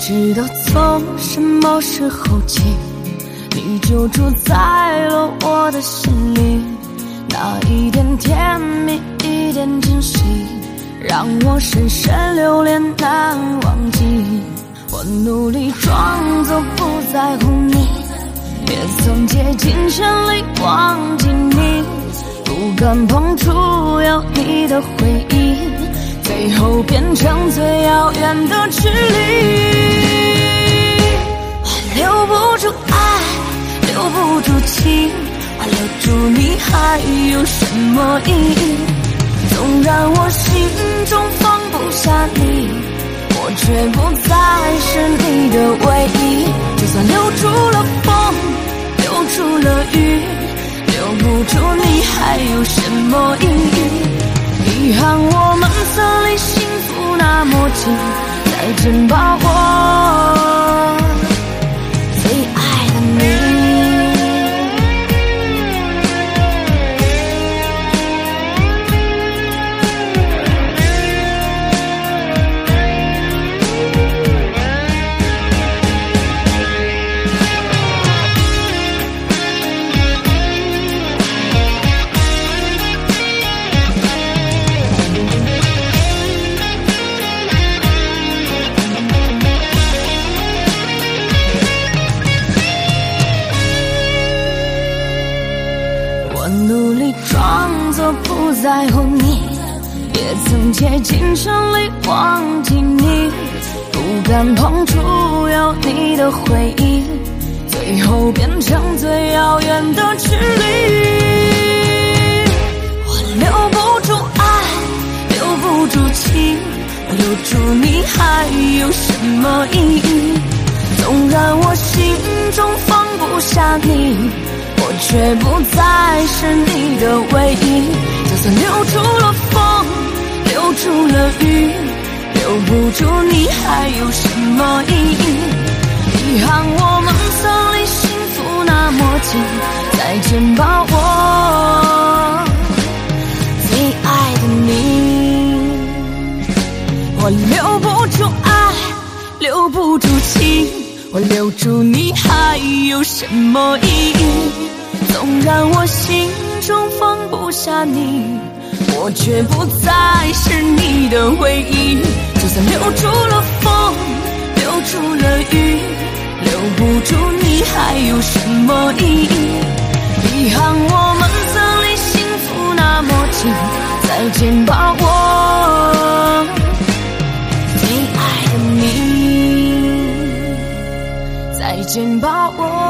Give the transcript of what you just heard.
知道从什么时候起，你就住在了我的心里，那一点甜蜜，一点珍惜，让我深深留恋难忘记。我努力装作不在乎你，也曾竭尽全力忘记你，不敢碰触有你的回忆，最后变成最遥远的距离。我留不住爱，留不住情，我留住你还有什么意义？纵然我心中放不下你，我却不再是你的唯一。就算留住了风，留住了雨，留不住你还有什么意义？遗憾我们曾离幸福那么近，再见吧我最爱的你。努力装作不在乎你，也曾竭尽全力忘记你，不敢碰触有你的回忆，最后变成最遥远的距离。我留不住爱，留不住情，我留住你还有什么意义？纵然我心中放不下你，我却不再是你的唯一。就算留住了风，留住了雨，留不住你还有什么意义？遗憾我们曾离幸福那么近，再见吧我最爱的你。我留不住爱，留不住情，我留住你还有什么意义？纵然我心中放不下你，我却不再是你的唯一。就算留住了风，留住了雨，留不住你还有什么意义？遗憾我们曾离幸福那么近，再见吧我最爱的你，再见吧我